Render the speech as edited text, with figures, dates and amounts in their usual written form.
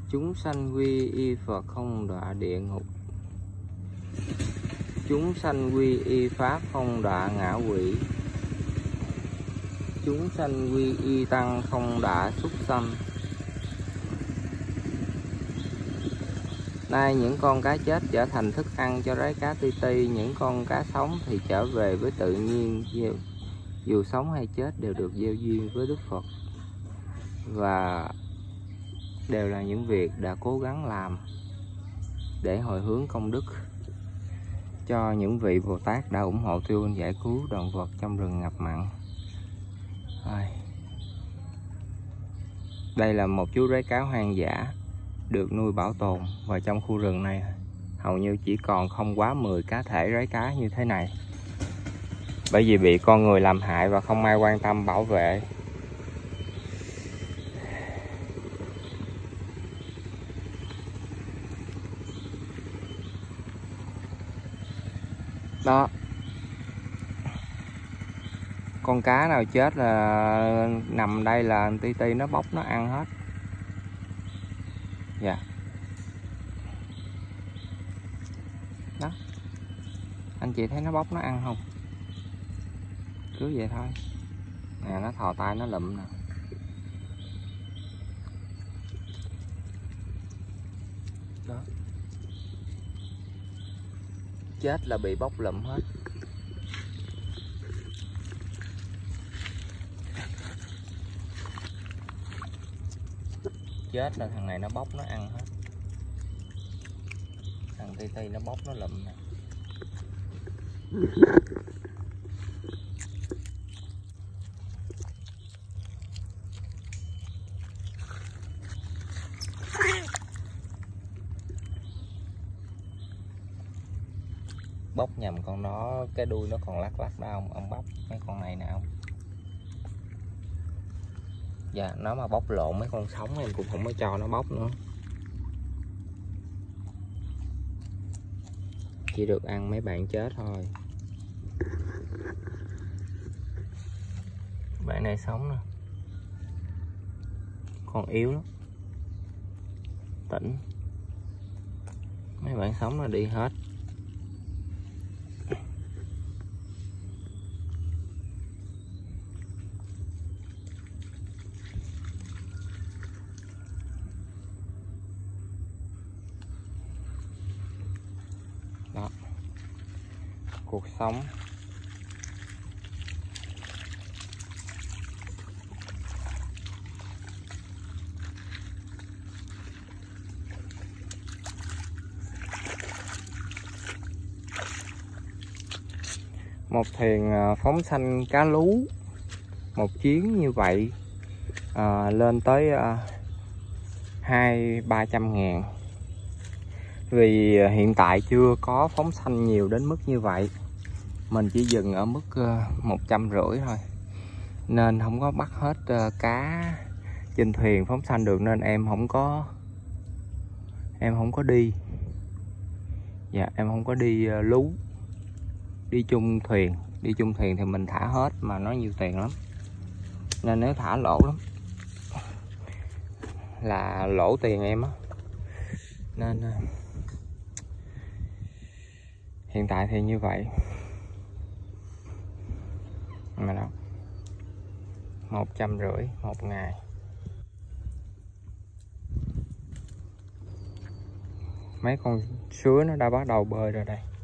Chúng sanh quy y Phật không đọa địa ngục. Chúng sanh quy y Pháp không đọa ngạ quỷ. Chúng sanh quy y Tăng không đọa súc sanh. Nay những con cá chết trở thành thức ăn cho rái cá ti ti, những con cá sống thì trở về với tự nhiên, dù sống hay chết đều được gieo duyên với Đức Phật, và đều là những việc đã cố gắng làm để hồi hướng công đức cho những vị Bồ Tát đã ủng hộ tiêu giải cứu động vật trong rừng ngập mặn. Đây là một chú rái cá hoang dã được nuôi bảo tồn, và trong khu rừng này hầu như chỉ còn không quá 10 cá thể rái cá như thế này, bởi vì bị con người làm hại và không ai quan tâm bảo vệ. Đó, con cá nào chết là nằm đây là ti ti nó bóc nó ăn hết. Dạ. Đó, anh chị thấy nó bóc nó ăn không? Cứ vậy thôi nè, nó thò tay nó lụm nè. Đó, chết là bị bóc lụm hết. Chết là thằng này nó bóc nó ăn hết. Thằng ti ti nó bóc nó lụm nè. Bóc nhầm con đó, cái đuôi nó còn lắc lắc đó ông bóc mấy con này nè ông. Dạ, nó mà bóc lộn mấy con sống em cũng không có cho nó bóc nữa, chỉ được ăn mấy bạn chết thôi. Bạn này sống nè, còn yếu lắm, tỉnh. Mấy bạn sống là đi hết. Đó, cuộc sống. Một thuyền phóng sanh cá lú, một chuyến như vậy lên tới 200-300 ngàn. Vì hiện tại chưa có phóng sanh nhiều đến mức như vậy, mình chỉ dừng ở mức 150 thôi, nên không có bắt hết cá trên thuyền phóng sanh được, nên em không có đi. Dạ, em không có đi lú, đi chung thuyền thì mình thả hết mà nó nhiều tiền lắm, nên nếu thả lỗ lắm là lỗ tiền em á. Nên hiện tại thì như vậy. Mà đâu 150 một ngày. Mấy con sứa nó đã bắt đầu bơi rồi đây.